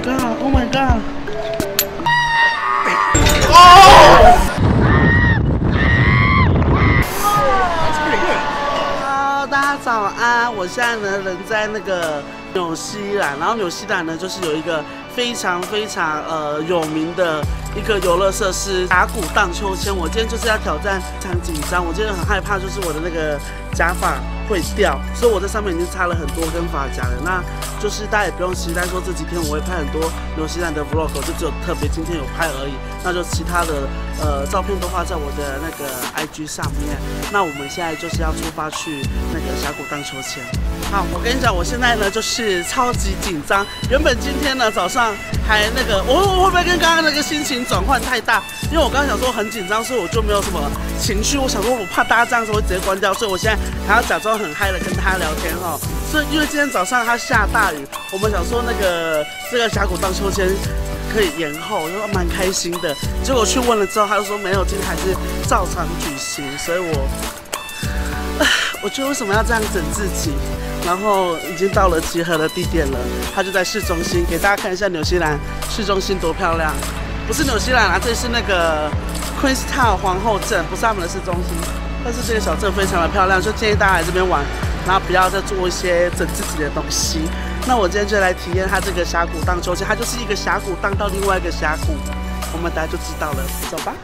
god! Oh my god! Oh! That's pretty good. Hello， 大家早安！我现在呢人在那个纽西兰，然后纽西兰呢就是有一个非常有名的一个游乐设施——峡谷荡秋千。我今天就是要挑战，非常紧张，我今天很害怕，就是我的那个假发会掉，所以我在上面已经插了很多根发夹了。那就是大家也不用期待说这几天我会拍很多纽西兰的 vlog， 就只有特别今天有拍而已。那就其他的照片都画在我的那个 IG 上面。那我们现在就是要出发去那个峡谷荡秋千。好，我跟你讲，我现在呢就是超级紧张。原本今天呢早上还那个，我会不会跟刚刚那个心情转换太大？因为我刚刚想说很紧张，所以我就没有什么情绪。我想说我怕大家这样子会直接关掉，所以我现在还要假装很嗨的跟大家聊天哈。所以因为今天早上它下大雨，我们想说这个峡谷荡秋千可以延后，就蛮开心的。结果去问了之后，他就说没有，今天还是照常举行。所以我觉得为什么要这样整自己？然后已经到了集合的地点了，它就在市中心，给大家看一下纽西兰市中心多漂亮。不是纽西兰啊，这是那个 Queenstown 皇后镇，不是他们的市中心。但是这个小镇非常的漂亮，就建议大家来这边玩，然后不要再做一些整自己的东西。那我今天就来体验它这个峡谷荡秋千，它就是一个峡谷荡到另外一个峡谷，我们大家就知道了。走吧。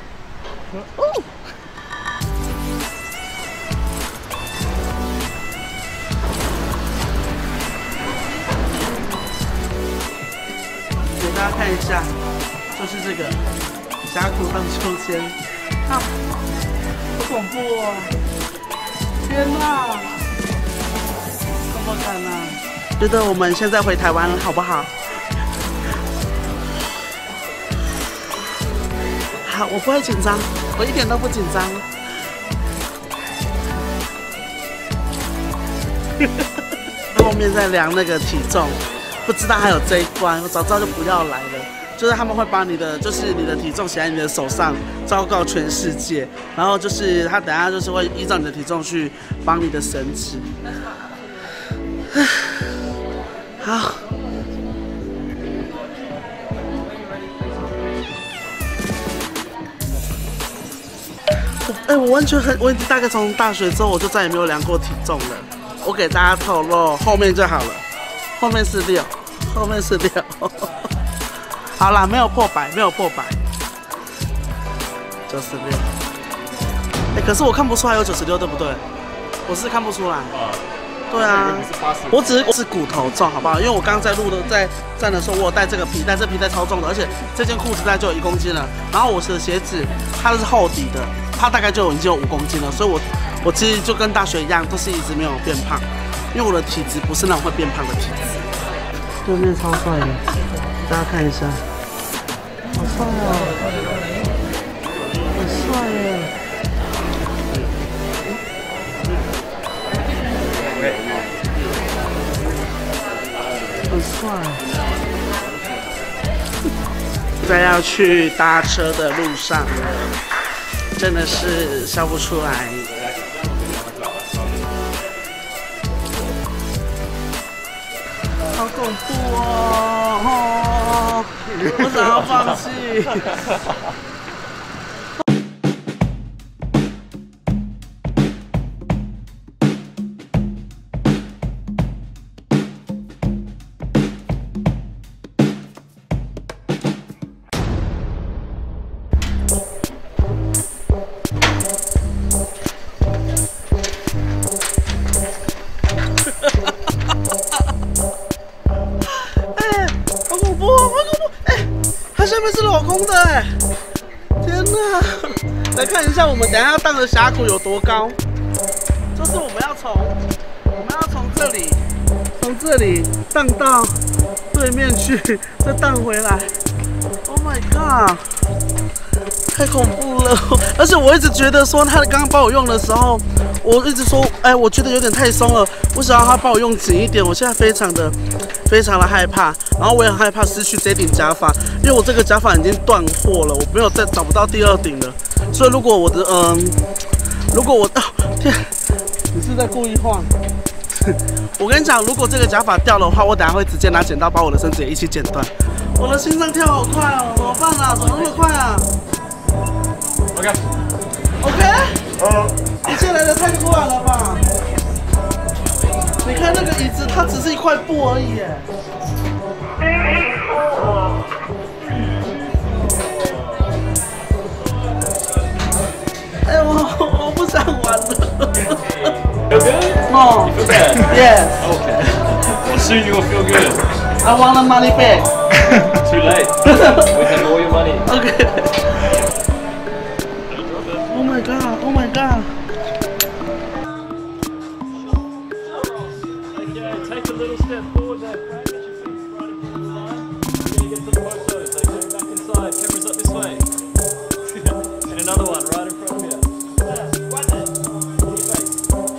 给大家看一下，就是这个峡谷荡秋千，啊，好恐怖哦！天哪，怎么敢啊？觉得我们现在回台湾了，好不好？好，我不会紧张，我一点都不紧张。后面在量那个体重。不知道还有这一关，我早知道就不要来了。就是他们会把你的体重写在你的手上，昭告全世界。然后就是他等下就是会依照你的体重去帮你的绳子。好。我完全我大概从大学之后我就再也没有量过体重了。我给大家透露，后面就好了，后面是6。后面是6，好啦，没有破百，没有破百，96。可是我看不出来有96，对不对？我是看不出来。对啊，我只是骨头重，好不好？因为我刚刚在站的时候，我有带这个皮带，这皮带超重的，而且这件裤子大概就有1公斤了。然后我的鞋子它是厚底的，它大概已经有5公斤了，所以我其实就跟大学一样，都是一直没有变胖，因为我的体质不是那种会变胖的体质。对面超帅的，大家看一下，好帅哦，很帅耶！很帅。在要去搭车的路上，真的是笑不出来。好恐怖哦！我想要放弃。下面是镂空的哎！天哪！来看一下我们等一下要荡的峡谷有多高。就是我们要从这里荡到对面去，再荡回来。Oh my god！ 太恐怖了！而且我一直觉得说他刚刚帮我用的时候，我一直说，我觉得有点太松了，我想要他帮我用紧一点。我现在非常的害怕，然后我也很害怕失去这顶假发，因为我这个假发已经断货了，我没有再找不到第2顶了。所以如果我天，你是在故意晃？ 我跟你讲，如果这个假发掉的话，我等下会直接拿剪刀把我的绳子也一起剪断。我的心脏跳好快哦，怎么办啊？怎么那么快啊 ？OK？ 一切来的太突然了吧？你看那个椅子，它只是一块布而已耶。哎，我不想玩了。 Feel good? No. You feel bad? Yes. Okay. Well, soon you will feel good. I want the money back. Too late. We have all your money. Okay. Oh my god. Oh my god. Okay, take a little step forward there, Frank. Get your feet right in front of the line. We're going to get some photos. So go back inside. Camera's up this way. And another one right in front of you. Yeah, right there. In your face.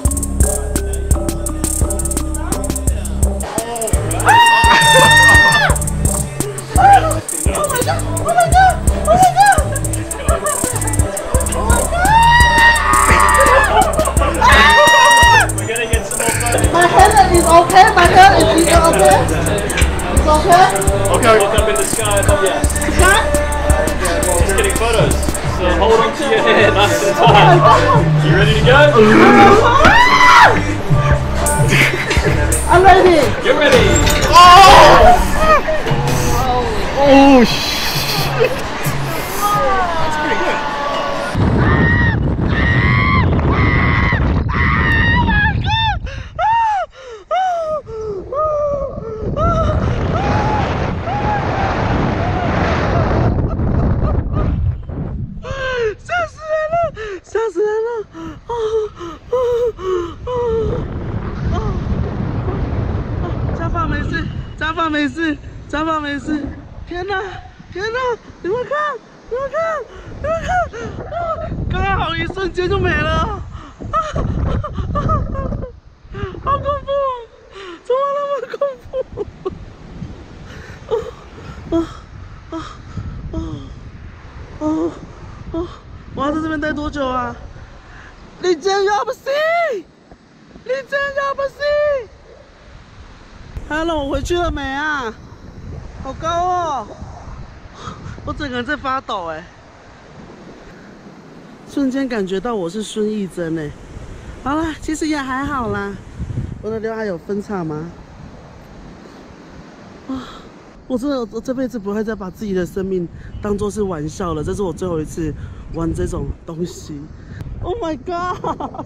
My head is okay. My head is okay. It's okay. Okay. Look up in the sky above you. Just getting photos. So hold on to your hair nice and tight. You ready to go? I'm ready. You're ready. Oh shit! That's pretty good. 家放没事，天哪，天哪！你们看，你们看，你们看，刚好一瞬间就没了，好恐怖！怎么那么恐怖？我要在这边待多久啊？你真要不行，你真要不行。Hello， 我回去了没啊？好高哦！我整个人在发抖哎，瞬间感觉到我是孙艺珍哎。好啦，其实也还好啦。我的刘海有分叉吗？我真的，我这辈子不会再把自己的生命当作是玩笑了。这是我最后一次玩这种东西。Oh my god！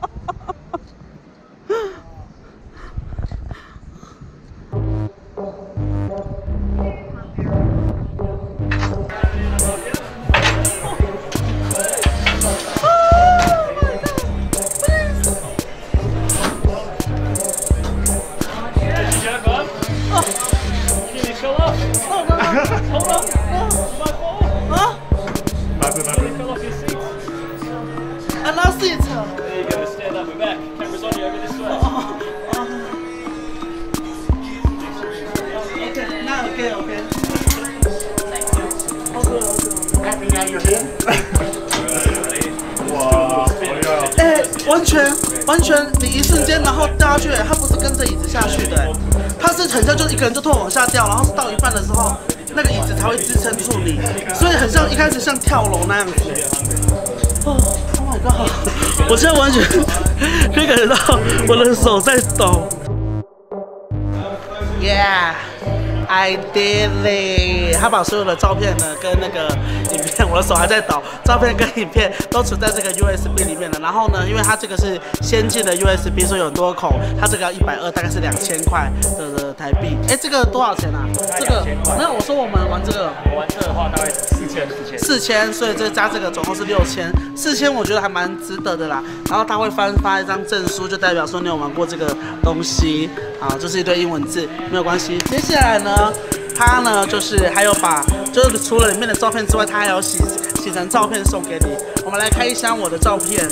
完全，你一瞬间然后掉下去，它不是跟着椅子下去的，它是很像就一个人就突然往下掉，然后到一半的时候，那个椅子才会支撑住你，所以很像一开始像跳楼那样子。Oh my god！ 我现在完全可以感觉到我的手在抖。Yeah。I did it！ 他把所有的照片呢，跟那个影片，我的手还在抖，照片跟影片都存在这个 USB 里面的。然后呢，因为它这个是先进的 USB， 所以有很多孔，它这个要120，大概是2000块的台币。哎，这个多少钱啊？这个，那我说我们玩这个， 我玩这个的话大概4000， 所以这加这个总共是6000，4000我觉得还蛮值得的啦。然后他会发一张证书，就代表说你有玩过这个东西，啊，就是一堆英文字，没有关系。接下来呢，他呢就是还有就是除了里面的照片之外，他还有洗成照片送给你。我们来开箱我的照片。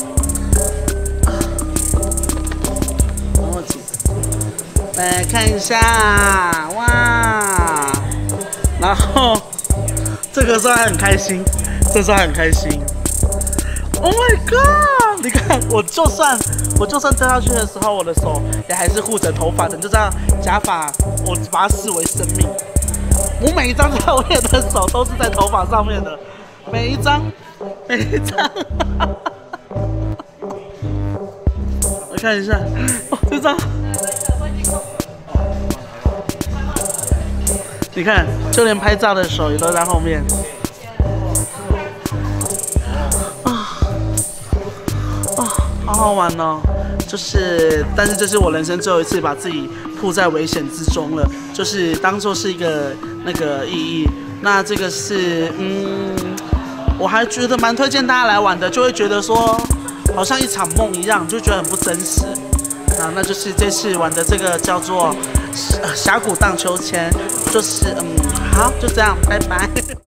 来看一下，哇！然后这个时候还很开心，这时候还很开心。Oh my god！ 你看，我就算掉下去的时候，我的手也还是护着头发的，就这样假发，我把它视为生命。我每一张照片的手都是在头发上面的，每一张。我看一下，哦，这张，你看，就连拍照的手也都在后面。好好玩哦，但是这是我人生最后一次把自己扑在危险之中了，就是当做是一个那个意义。那这个是，我还觉得蛮推荐大家来玩的，就会觉得说好像一场梦一样，就觉得很不真实。那就是这次玩的这个叫做峡谷荡秋千，就是好，就这样，拜拜。